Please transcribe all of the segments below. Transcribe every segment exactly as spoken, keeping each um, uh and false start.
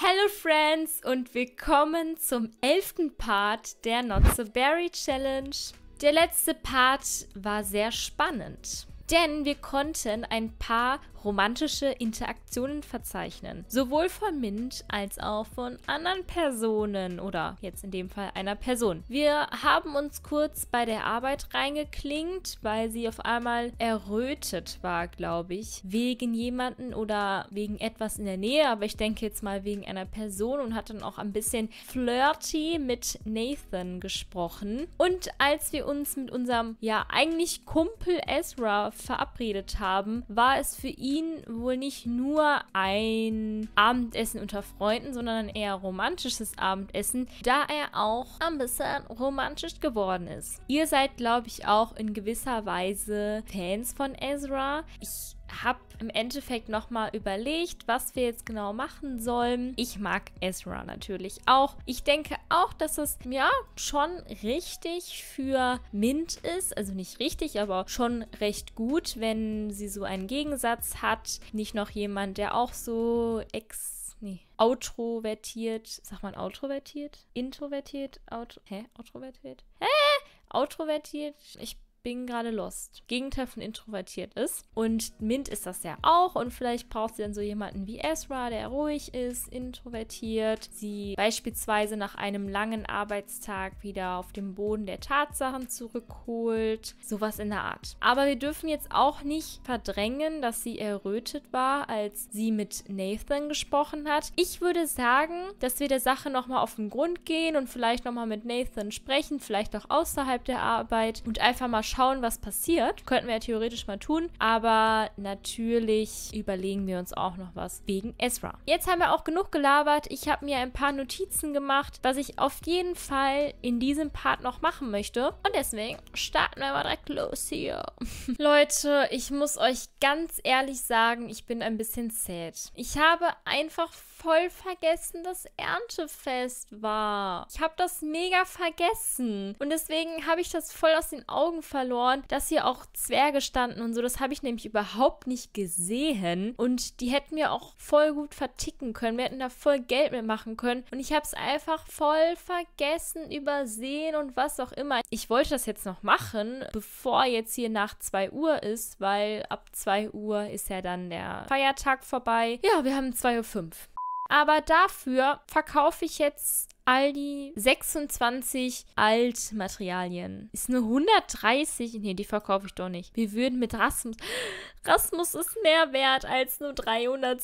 Hello Friends und willkommen zum elften Part der Not So Berry Challenge. Der letzte Part war sehr spannend, denn wir konnten ein paar romantische Interaktionen verzeichnen. Sowohl von Mint als auch von anderen Personen oder jetzt in dem Fall einer Person. Wir haben uns kurz bei der Arbeit reingeklingt, weil sie auf einmal errötet war, glaube ich, wegen jemanden oder wegen etwas in der Nähe, aber ich denke jetzt mal wegen einer Person und hat dann auch ein bisschen flirty mit Nathan gesprochen. Und als wir uns mit unserem, ja, eigentlich Kumpel Ezra verabredet haben, war es für ihn wohl nicht nur ein Abendessen unter Freunden, sondern ein eher romantisches Abendessen, da er auch ein bisschen romantisch geworden ist. Ihr seid, glaube ich, auch in gewisser Weise Fans von Ezra. Ich habe im Endeffekt nochmal überlegt, was wir jetzt genau machen sollen. Ich mag Ezra natürlich auch. Ich denke auch, dass es ja schon richtig für Mint ist. Also nicht richtig, aber schon recht gut, wenn sie so einen Gegensatz hat. Nicht noch jemand, der auch so ex... Nee, outrovertiert. Sagt man outrovertiert? Introvertiert? Outro... Hä? Outrovertiert? Hä? Outrovertiert? Ich bin gerade lost. Gegenteil von introvertiert ist. Und Mint ist das ja auch. Und vielleicht braucht sie dann so jemanden wie Ezra, der ruhig ist, introvertiert. Sie beispielsweise nach einem langen Arbeitstag wieder auf den Boden der Tatsachen zurückholt. Sowas in der Art. Aber wir dürfen jetzt auch nicht verdrängen, dass sie errötet war, als sie mit Nathan gesprochen hat. Ich würde sagen, dass wir der Sache nochmal auf den Grund gehen und vielleicht nochmal mit Nathan sprechen, vielleicht auch außerhalb der Arbeit und einfach mal schauen, was passiert. Könnten wir ja theoretisch mal tun, aber natürlich überlegen wir uns auch noch was wegen Ezra. Jetzt haben wir auch genug gelabert. Ich habe mir ein paar Notizen gemacht, was ich auf jeden Fall in diesem Part noch machen möchte. Und deswegen starten wir mal direkt los hier. Leute, ich muss euch ganz ehrlich sagen, ich bin ein bisschen sad. Ich habe einfach voll vergessen, dass Erntefest war. Ich habe das mega vergessen. Und deswegen habe ich das voll aus den Augen verloren, dass hier auch Zwerge standen und so. Das habe ich nämlich überhaupt nicht gesehen. Und die hätten wir auch voll gut verticken können. Wir hätten da voll Geld mitmachen können. Und ich habe es einfach voll vergessen, übersehen und was auch immer. Ich wollte das jetzt noch machen, bevor jetzt hier nach zwei Uhr ist, weil ab zwei Uhr ist ja dann der Feiertag vorbei. Ja, wir haben zwei Uhr fünf. Aber dafür verkaufe ich jetzt all die sechsundzwanzig Altmaterialien. Ist eine hundertdreißig? Nee, die verkaufe ich doch nicht. Wir würden mit Rasmus... Rasmus ist mehr wert als nur dreihundert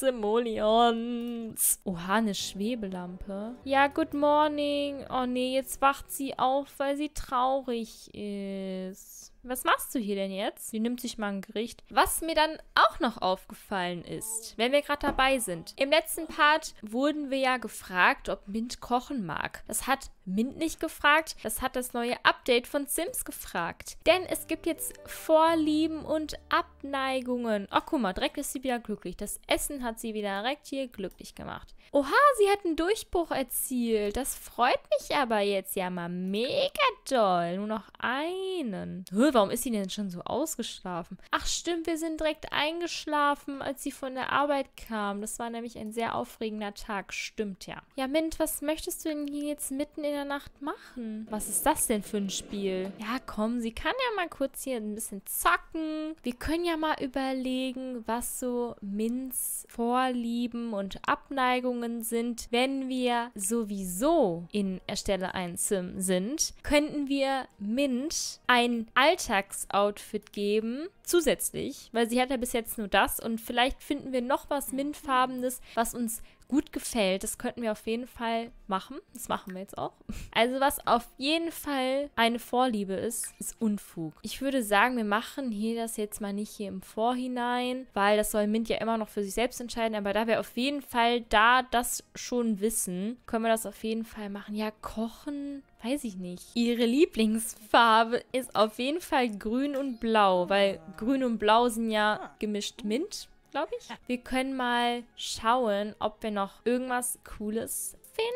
Simoleons. Oha, eine Schwebelampe. Ja, good morning. Oh nee, jetzt wacht sie auf, weil sie traurig ist. Was machst du hier denn jetzt? Sie nimmt sich mal ein Gericht. Was mir dann auch noch aufgefallen ist, wenn wir gerade dabei sind. Im letzten Part wurden wir ja gefragt, ob Mint kochen mag. Das hat Mint nicht gefragt. Das hat das neue Update von Sims gefragt. Denn es gibt jetzt Vorlieben und Abneigungen. Ach, guck mal, direkt ist sie wieder glücklich. Das Essen hat sie wieder direkt hier glücklich gemacht. Oha, sie hat einen Durchbruch erzielt. Das freut mich aber jetzt ja mal mega doll. Nur noch einen. Hä, warum ist sie denn schon so ausgeschlafen? Ach stimmt, wir sind direkt eingeschlafen, als sie von der Arbeit kam. Das war nämlich ein sehr aufregender Tag. Stimmt ja. Ja, Mint, was möchtest du denn hier jetzt mitten in der Nacht machen? Was ist das denn für ein Spiel? Ja, komm, sie kann ja mal kurz hier ein bisschen zocken. Wir können ja mal überlegen, was so Mints Vorlieben und Abneigungen sind. Wenn wir sowieso in Erstelle ein Sim sind, könnten wir Mint ein Alltagsoutfit geben, zusätzlich, weil sie hat ja bis jetzt nur das und vielleicht finden wir noch was Mintfarbenes, was uns gut gefällt. Das könnten wir auf jeden Fall machen. Das machen wir jetzt auch. Also was auf jeden Fall eine Vorliebe ist, ist Unfug. Ich würde sagen, wir machen hier das jetzt mal nicht hier im Vorhinein, weil das soll Mint ja immer noch für sich selbst entscheiden. Aber da wir auf jeden Fall da das schon wissen, können wir das auf jeden Fall machen. Ja, kochen, weiß ich nicht. Ihre Lieblingsfarbe ist auf jeden Fall grün und blau, weil grün und blau sind ja gemischt Mint, glaube ich. Wir können mal schauen, ob wir noch irgendwas Cooles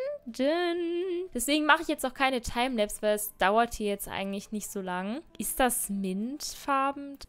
finden. Deswegen mache ich jetzt auch keine Timelapse, weil es dauert hier jetzt eigentlich nicht so lang. Ist das Mintfarben? Das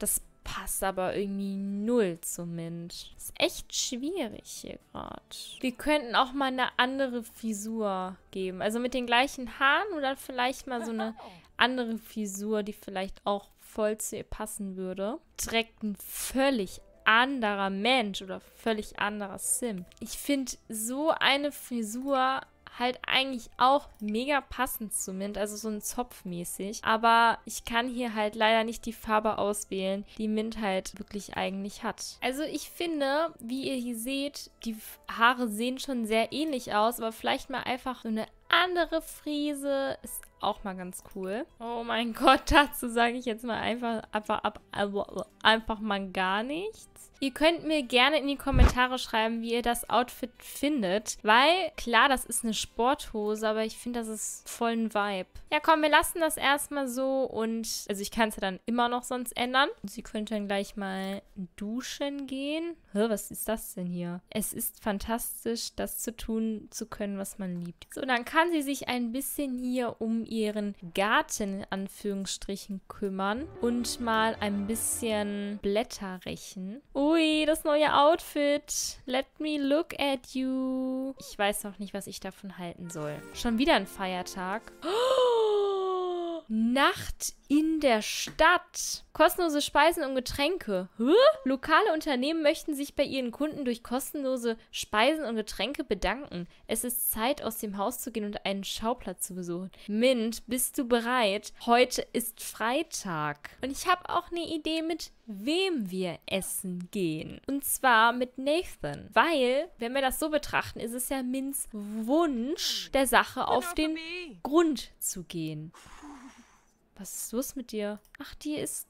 passt aber irgendwie null zum Mint. Ist echt schwierig hier gerade. Wir könnten auch mal eine andere Frisur geben. Also mit den gleichen Haaren oder vielleicht mal so eine andere Frisur, die vielleicht auch voll zu ihr passen würde. Direkt ein völlig anderer Mensch oder völlig anderer Sim. Ich finde so eine Frisur halt eigentlich auch mega passend zu Mint, also so ein Zopfmäßig. Aber ich kann hier halt leider nicht die Farbe auswählen, die Mint halt wirklich eigentlich hat. Also ich finde, wie ihr hier seht, die Haare sehen schon sehr ähnlich aus, aber vielleicht mal einfach so eine andere Frise ist auch mal ganz cool. Oh mein Gott, dazu sage ich jetzt mal einfach, einfach, ab, einfach mal gar nichts. Ihr könnt mir gerne in die Kommentare schreiben, wie ihr das Outfit findet, weil, klar, das ist eine Sporthose, aber ich finde, das ist voll ein Vibe. Ja, komm, wir lassen das erstmal so und, also ich kann es ja dann immer noch sonst ändern. Sie könnt dann gleich mal duschen gehen. Hä, was ist das denn hier? Es ist fantastisch, das zu tun zu können, was man liebt. So, dann kann sie sich ein bisschen hier um ihren Garten, in Anführungsstrichen, kümmern und mal ein bisschen Blätter rächen. Ui, das neue Outfit. Let me look at you. Ich weiß noch nicht, was ich davon halten soll. Schon wieder ein Feiertag. Oh, Nacht in der Stadt. Kostenlose Speisen und Getränke. Hä? Lokale Unternehmen möchten sich bei ihren Kunden durch kostenlose Speisen und Getränke bedanken. Es ist Zeit, aus dem Haus zu gehen und einen Schauplatz zu besuchen. Mint, bist du bereit? Heute ist Freitag. Und ich habe auch eine Idee, mit wem wir essen gehen. Und zwar mit Nathan. Weil, wenn wir das so betrachten, ist es ja Mints Wunsch, der Sache auf den Grund zu gehen. Was ist los mit dir? Ach, die ist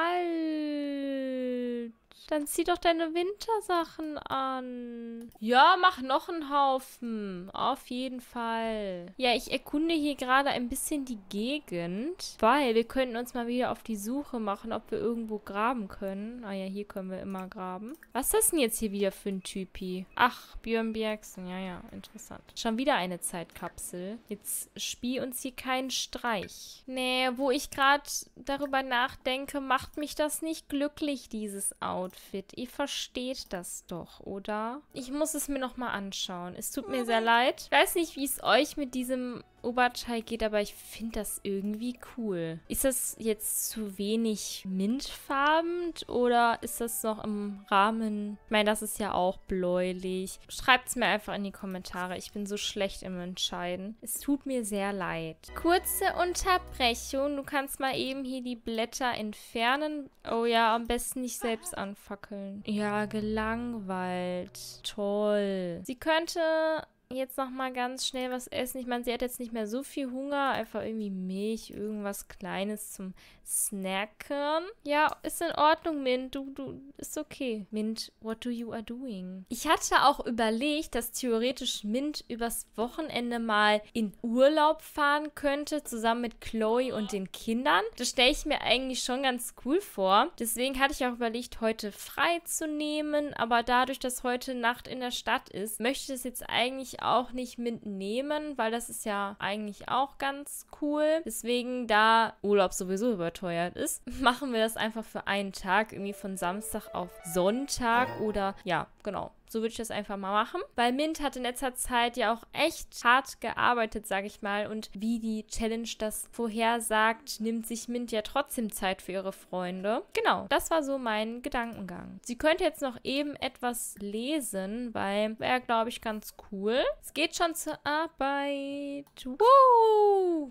kalt. Dann zieh doch deine Wintersachen an. Ja, mach noch einen Haufen. Auf jeden Fall. Ja, ich erkunde hier gerade ein bisschen die Gegend, weil wir könnten uns mal wieder auf die Suche machen, ob wir irgendwo graben können. Ah ja, hier können wir immer graben. Was ist das denn jetzt hier wieder für ein Typi? Ach, Björn Bjergsen. Ja, ja, interessant. Schon wieder eine Zeitkapsel. Jetzt spiel uns hier keinen Streich. Nee, wo ich gerade darüber nachdenke, macht mich das nicht glücklich, dieses Outfit. Ihr versteht das doch, oder? Ich muss es mir nochmal anschauen. Es tut mir sehr leid. Ich weiß nicht, wie es euch mit diesem Oberteil geht, aber ich finde das irgendwie cool. Ist das jetzt zu wenig mintfarben oder ist das noch im Rahmen? Ich meine, das ist ja auch bläulich. Schreibt es mir einfach in die Kommentare. Ich bin so schlecht im Entscheiden. Es tut mir sehr leid. Kurze Unterbrechung. Du kannst mal eben hier die Blätter entfernen. Oh ja, am besten nicht selbst anfackeln. Ja, gelangweilt. Toll. Sie könnte jetzt noch mal ganz schnell was essen. Ich meine, sie hat jetzt nicht mehr so viel Hunger. Einfach irgendwie Milch, irgendwas Kleines zum Snacken. Ja, ist in Ordnung, Mint. Du, du, ist okay. Mint, what do you are doing? Ich hatte auch überlegt, dass theoretisch Mint übers Wochenende mal in Urlaub fahren könnte, zusammen mit Chloe und den Kindern. Das stelle ich mir eigentlich schon ganz cool vor. Deswegen hatte ich auch überlegt, heute frei zu nehmen. Aber dadurch, dass heute Nacht in der Stadt ist, möchte ich das jetzt eigentlich auch nicht mitnehmen, weil das ist ja eigentlich auch ganz cool. Deswegen, da Urlaub sowieso überteuert ist, machen wir das einfach für einen Tag, irgendwie von Samstag auf Sonntag oder ja, genau. So würde ich das einfach mal machen. Weil Mint hat in letzter Zeit ja auch echt hart gearbeitet, sage ich mal. Und wie die Challenge das vorhersagt, nimmt sich Mint ja trotzdem Zeit für ihre Freunde. Genau, das war so mein Gedankengang. Sie könnte jetzt noch eben etwas lesen, weil wäre, glaube ich, ganz cool. Es geht schon zur Arbeit. Woo!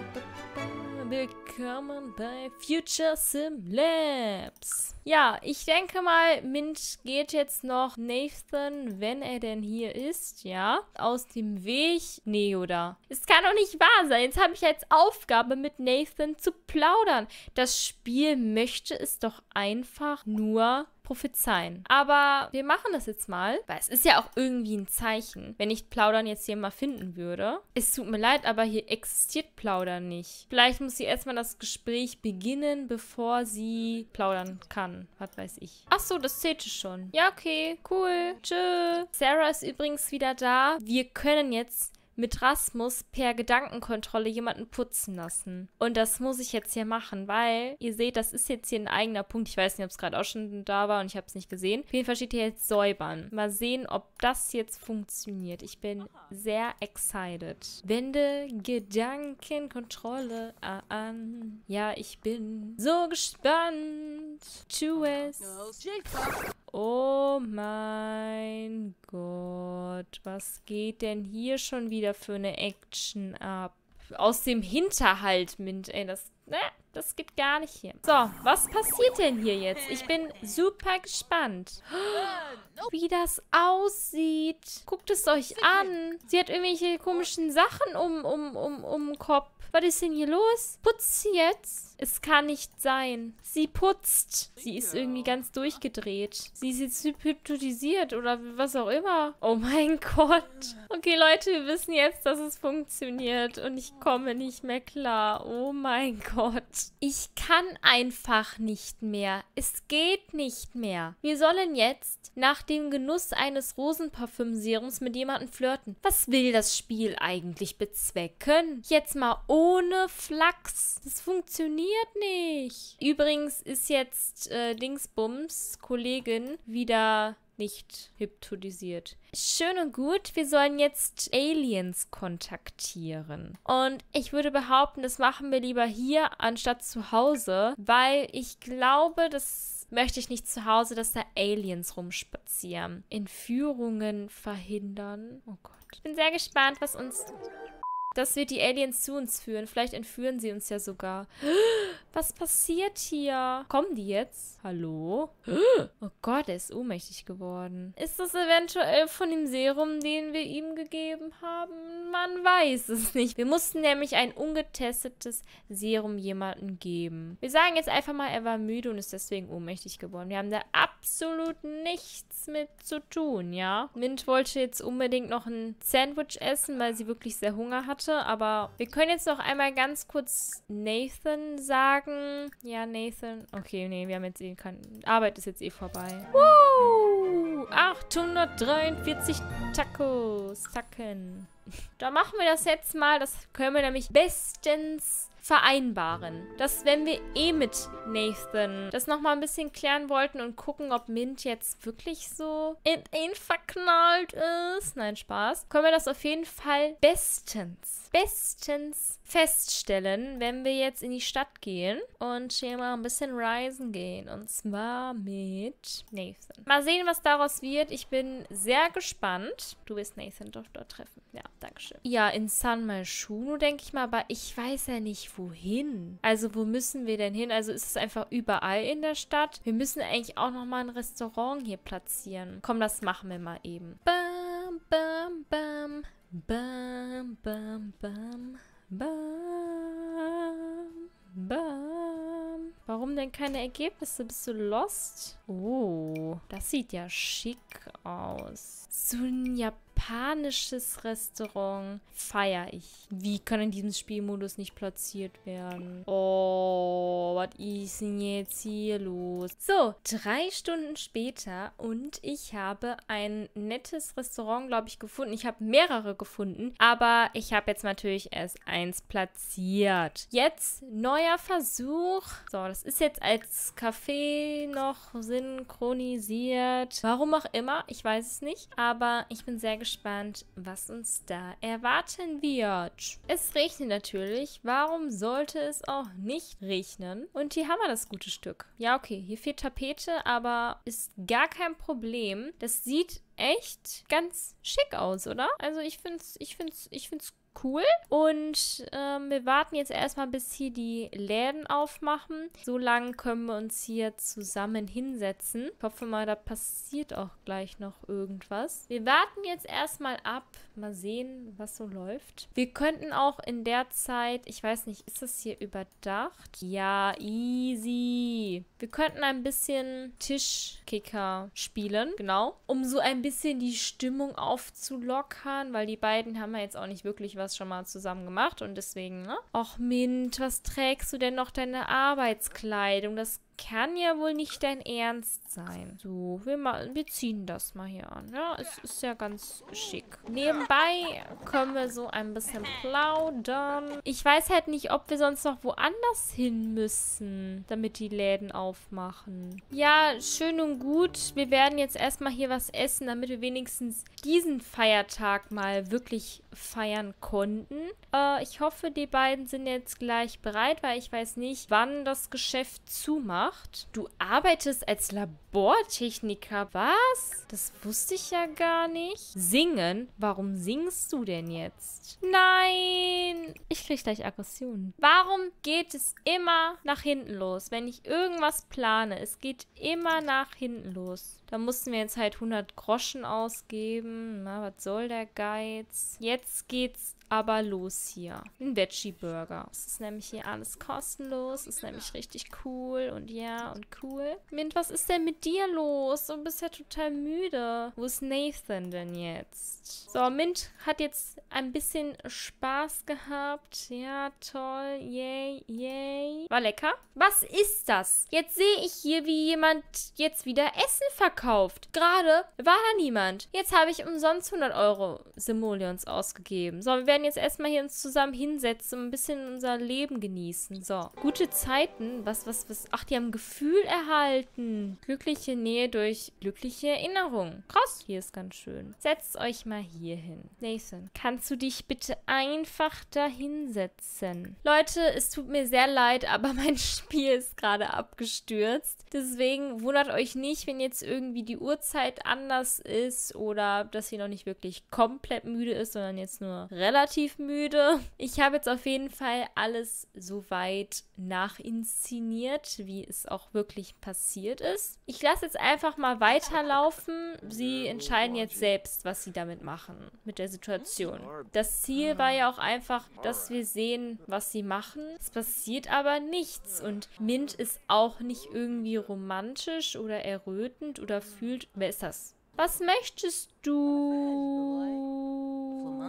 Willkommen bei Future Sim Labs. Ja, ich denke mal, Mint geht jetzt noch Nathan, wenn er denn hier ist, ja, aus dem Weg. Nee, oder? Es kann doch nicht wahr sein. Jetzt habe ich als Aufgabe, mit Nathan zu plaudern. Das Spiel möchte es doch einfach nur prophezeien. Aber wir machen das jetzt mal, weil es ist ja auch irgendwie ein Zeichen, wenn ich Plaudern jetzt hier mal finden würde. Es tut mir leid, aber hier existiert Plaudern nicht. Vielleicht muss sie erstmal das Gespräch beginnen, bevor sie plaudern kann. Was weiß ich. Ach so, das zählte schon. Ja, okay, cool. Tschö. Sarah ist übrigens wieder da. Wir können jetzt mit Rasmus per Gedankenkontrolle jemanden putzen lassen. Und das muss ich jetzt hier machen, weil ihr seht, das ist jetzt hier ein eigener Punkt. Ich weiß nicht, ob es gerade auch schon da war und ich habe es nicht gesehen. Auf jeden Fall steht hier jetzt säubern. Mal sehen, ob das jetzt funktioniert. Ich bin sehr excited. Wende Gedankenkontrolle an. Ja, ich bin so gespannt. Tu es. Oh mein Gott. Was geht denn hier schon wieder für eine Action ab? Aus dem Hinterhalt, Mint. Ey, das, ne, das geht gar nicht hier. So, was passiert denn hier jetzt? Ich bin super gespannt. Wie das aussieht. Guckt es euch an. Sie hat irgendwelche komischen Sachen um, um, um, um den Kopf. Was ist denn hier los? Putzt sie jetzt? Es kann nicht sein. Sie putzt. Sie ist irgendwie ganz durchgedreht. Sie ist jetzt hypnotisiert oder was auch immer. Oh mein Gott. Okay, Leute, wir wissen jetzt, dass es funktioniert und ich komme nicht mehr klar. Oh mein Gott. Ich kann einfach nicht mehr. Es geht nicht mehr. Wir sollen jetzt nach dem Genuss eines Rosenparfümserums mit jemandem flirten. Was will das Spiel eigentlich bezwecken? Jetzt mal ohne Flachs. Das funktioniert nicht. Übrigens ist jetzt äh, Dingsbums Kollegin wieder nicht hypnotisiert. Schön und gut, wir sollen jetzt Aliens kontaktieren. Und ich würde behaupten, das machen wir lieber hier anstatt zu Hause, weil ich glaube, das möchte ich nicht zu Hause, dass da Aliens rumspazieren. Entführungen verhindern. Oh Gott. Ich bin sehr gespannt, was uns... Das wird die Aliens zu uns führen. Vielleicht entführen sie uns ja sogar. Was passiert hier? Kommen die jetzt? Hallo? Oh Gott, er ist ohnmächtig geworden. Ist das eventuell von dem Serum, den wir ihm gegeben haben? Man weiß es nicht. Wir mussten nämlich ein ungetestetes Serum jemandem geben. Wir sagen jetzt einfach mal, er war müde und ist deswegen ohnmächtig geworden. Wir haben da absolut nichts mit zu tun, ja? Mint wollte jetzt unbedingt noch ein Sandwich essen, weil sie wirklich sehr Hunger hatte. Aber wir können jetzt noch einmal ganz kurz Nathan sagen. Ja, Nathan. Okay, nee, wir haben jetzt eh keine... Arbeit ist jetzt eh vorbei. Woo! achthundertdreiundvierzig Tacos. Tacken. Da machen wir das jetzt mal. Das können wir nämlich bestens vereinbaren. Dass, wenn wir eh mit Nathan das nochmal ein bisschen klären wollten und gucken, ob Mint jetzt wirklich so in ihn verknallt ist. Nein, Spaß. Können wir das auf jeden Fall bestens, bestens feststellen, wenn wir jetzt in die Stadt gehen und hier mal ein bisschen reisen gehen. Und zwar mit Nathan. Mal sehen, was daraus wird. Ich bin sehr gespannt. Du wirst Nathan doch dort treffen. Ja, dankeschön. Ja, in San Myshuno, denke ich mal, aber ich weiß ja nicht, wohin. Also, wo müssen wir denn hin? Also, ist es einfach überall in der Stadt? Wir müssen eigentlich auch nochmal ein Restaurant hier platzieren. Komm, das machen wir mal eben. Bam, bam, bam. Bam, bam, bam. Bam, bam. Warum denn keine Ergebnisse? Bist du lost? Oh, das sieht ja schick aus. So ein japanisches Restaurant feiere ich. Wie kann in diesem Spielmodus nicht platziert werden? Oh, was ist denn jetzt hier los? So, drei Stunden später und ich habe ein nettes Restaurant, glaube ich, gefunden. Ich habe mehrere gefunden, aber ich habe jetzt natürlich erst eins platziert. Jetzt neuer Versuch. So, das ist jetzt als Café noch synchronisiert. Warum auch immer, ich weiß es nicht. Aber ich bin sehr gespannt, was uns da erwarten wird. Es regnet natürlich. Warum sollte es auch nicht regnen? Und hier haben wir das gute Stück. Ja, okay, hier fehlt Tapete, aber ist gar kein Problem. Das sieht echt ganz schick aus, oder? Also ich finde es ich find's, ich find's cool. Und ähm, wir warten jetzt erstmal, bis hier die Läden aufmachen. So lange können wir uns hier zusammen hinsetzen. Ich hoffe mal, da passiert auch gleich noch irgendwas. Wir warten jetzt erstmal ab. Mal sehen, was so läuft. Wir könnten auch in der Zeit, ich weiß nicht, ist das hier überdacht? Ja, easy. Wir könnten ein bisschen Tischkicker spielen, genau. Um so ein bisschen die Stimmung aufzulockern, weil die beiden haben ja jetzt auch nicht wirklich was schon mal zusammen gemacht und deswegen, ne? Och Mint, was trägst du denn noch? Deine Arbeitskleidung, das kann ja wohl nicht dein Ernst sein. So, wir, mal, wir ziehen das mal hier an. Ja, es ist ja ganz schick. Nebenbei können wir so ein bisschen plaudern. Ich weiß halt nicht, ob wir sonst noch woanders hin müssen, damit die Läden aufmachen. Ja, schön und gut. Wir werden jetzt erstmal hier was essen, damit wir wenigstens diesen Feiertag mal wirklich feiern konnten. Äh, ich hoffe, die beiden sind jetzt gleich bereit, weil ich weiß nicht, wann das Geschäft zumacht. Du arbeitest als Labortechniker, was? Das wusste ich ja gar nicht. Singen? Warum singst du denn jetzt? Nein! Ich krieg gleich Aggressionen. Warum geht es immer nach hinten los, wenn ich irgendwas plane? Es geht immer nach hinten los. Da mussten wir jetzt halt hundert Groschen ausgeben. Na, was soll der Geiz? Jetzt geht's aber los hier. Ein Veggie-Burger. Es ist nämlich hier alles kostenlos. Ist nämlich richtig cool und ja und cool. Mint, was ist denn mit dir los? Du bist ja total müde. Wo ist Nathan denn jetzt? So, Mint hat jetzt ein bisschen Spaß gehabt. Ja, toll. Yay, yay. War lecker. Was ist das? Jetzt sehe ich hier, wie jemand jetzt wieder Essen verkauft. Gerade war da niemand. Jetzt habe ich umsonst hundert Euro Simoleons ausgegeben. So, wir werden jetzt erstmal hier uns zusammen hinsetzen und ein bisschen unser Leben genießen. So, gute Zeiten. Was, was, was? Ach, die haben Gefühl erhalten. Glückliche Nähe durch glückliche Erinnerungen. Krass. Hier ist ganz schön. Setzt euch mal hier hin. Nathan, kannst du dich bitte einfach da hinsetzen? Leute, es tut mir sehr leid, aber mein Spiel ist gerade abgestürzt. Deswegen wundert euch nicht, wenn jetzt irgendwie die Uhrzeit anders ist oder dass sie noch nicht wirklich komplett müde ist, sondern jetzt nur relativ müde. Ich habe jetzt auf jeden Fall alles soweit nachinszeniert, wie es auch wirklich passiert ist. Ich lasse jetzt einfach mal weiterlaufen. Sie entscheiden jetzt selbst, was sie damit machen, mit der Situation. Das Ziel war ja auch einfach, dass wir sehen, was sie machen. Es passiert aber nichts und Mint ist auch nicht irgendwie romantisch oder errötend oder fühlt... Wer ist das? Was möchtest du?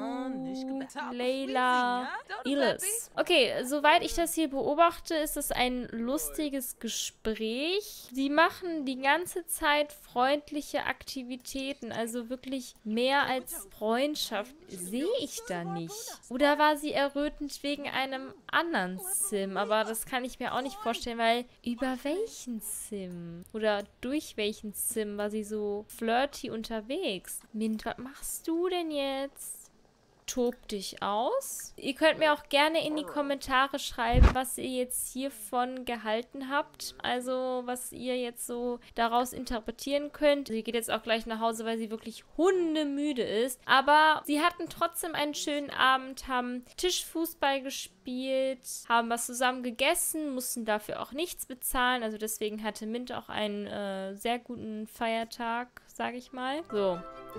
Layla Illis. Okay, soweit ich das hier beobachte, ist es ein lustiges Gespräch. Sie machen die ganze Zeit freundliche Aktivitäten, also wirklich mehr als Freundschaft sehe ich da nicht. Oder war sie errötend wegen einem anderen Sim? Aber das kann ich mir auch nicht vorstellen, weil über welchen Sim? Oder durch welchen Sim war sie so flirty unterwegs? Mint, was machst du denn jetzt? Tob dich aus. Ihr könnt mir auch gerne in die Kommentare schreiben, was ihr jetzt hiervon gehalten habt. Also, was ihr jetzt so daraus interpretieren könnt. Sie geht jetzt auch gleich nach Hause, weil sie wirklich hundemüde ist. Aber sie hatten trotzdem einen schönen Abend, haben Tischfußball gespielt, haben was zusammen gegessen, mussten dafür auch nichts bezahlen. Also deswegen hatte Mint auch einen äh, sehr guten Feiertag, sage ich mal. So,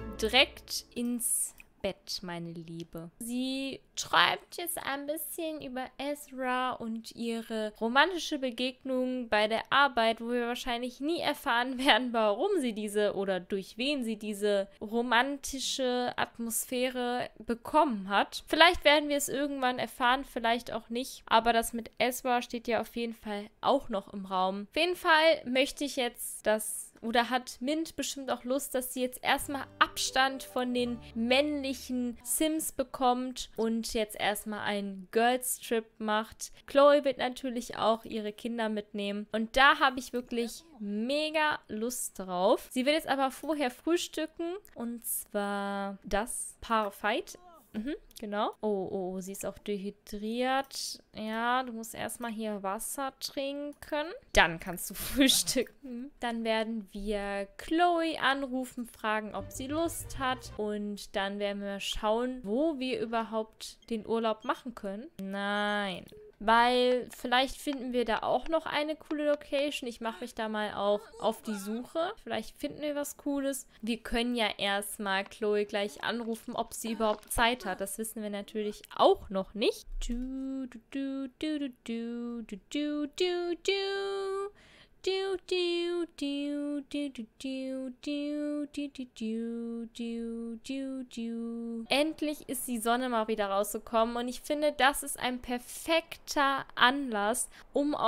direkt ins Bett, meine Liebe. Sie schreibt jetzt ein bisschen über Ezra und ihre romantische Begegnung bei der Arbeit, wo wir wahrscheinlich nie erfahren werden, warum sie diese oder durch wen sie diese romantische Atmosphäre bekommen hat. Vielleicht werden wir es irgendwann erfahren, vielleicht auch nicht. Aber das mit Ezra steht ja auf jeden Fall auch noch im Raum. Auf jeden Fall möchte ich jetzt, dass oder hat Mint bestimmt auch Lust, dass sie jetzt erstmal Abstand von den männlichen Sims bekommt und jetzt erstmal einen Girls Trip macht. Chloe wird natürlich auch ihre Kinder mitnehmen. Und da habe ich wirklich mega Lust drauf. Sie wird jetzt aber vorher frühstücken. Und zwar das Parfait. Mhm, genau. Oh, oh, sie ist auch dehydriert. Ja, du musst erstmal hier Wasser trinken. Dann kannst du frühstücken. Dann werden wir Chloe anrufen, fragen, ob sie Lust hat. Und dann werden wir schauen, wo wir überhaupt den Urlaub machen können. Nein. Weil vielleicht finden wir da auch noch eine coole Location. Ich mache mich da mal auch auf die Suche. Vielleicht finden wir was Cooles. Wir können ja erstmal Chloe gleich anrufen, ob sie überhaupt Zeit hat. Das wissen wir natürlich auch noch nicht. Du, du, du, du, du, du, du, du, du. Du, du, du, du, du, du, du, du, du, du, du, du. Endlich ist die Sonne mal wieder rausgekommen und ich finde, das ist ein perfekter Anlass, um auch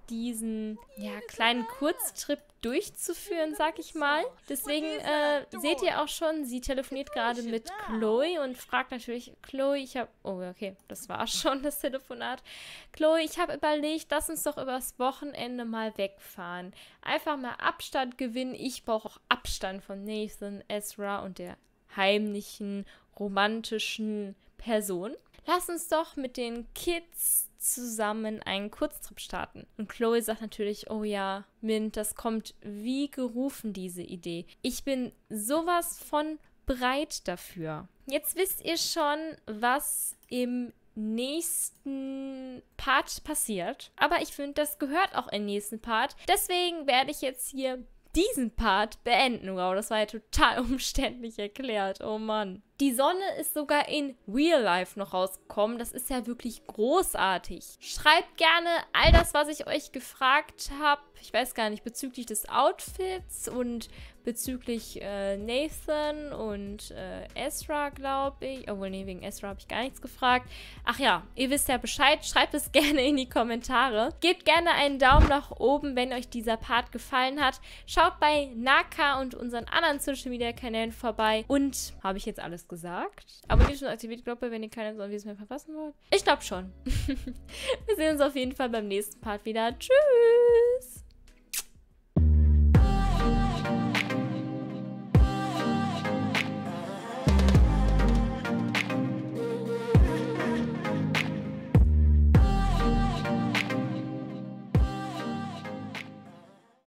diesen ja, kleinen Kurztrip durchzuführen, sag ich mal. Deswegen äh, seht ihr auch schon, sie telefoniert gerade mit Chloe und fragt natürlich, Chloe, ich habe, oh okay, das war schon das Telefonat. Chloe, ich habe überlegt, lass uns doch übers Wochenende mal wegfahren. Einfach mal Abstand gewinnen. Ich brauche auch Abstand von Nathan, Ezra und der heimlichen, romantischen Person. Lass uns doch mit den Kids zusammen einen Kurztrip starten. Und Chloe sagt natürlich, oh ja, Mint, das kommt wie gerufen, diese Idee. Ich bin sowas von bereit dafür. Jetzt wisst ihr schon, was im nächsten Part passiert. Aber ich finde, das gehört auch im nächsten Part. Deswegen werde ich jetzt hier diesen Part beenden. Wow, das war ja total umständlich erklärt. Oh Mann. Die Sonne ist sogar in Real Life noch rausgekommen. Das ist ja wirklich großartig. Schreibt gerne all das, was ich euch gefragt habe. Ich weiß gar nicht, bezüglich des Outfits und bezüglich äh, Nathan und äh, Ezra, glaube ich. Obwohl, nee, wegen Ezra habe ich gar nichts gefragt. Ach ja, ihr wisst ja Bescheid. Schreibt es gerne in die Kommentare. Gebt gerne einen Daumen nach oben, wenn euch dieser Part gefallen hat. Schaut bei Naka und unseren anderen Social Media Kanälen vorbei. Und habe ich jetzt alles gesagt? Abonniert und aktiviert die Glocke, wenn ihr keine Videos mehr verpassen wollt. Ich glaube schon. Wir sehen uns auf jeden Fall beim nächsten Part wieder. Tschüss!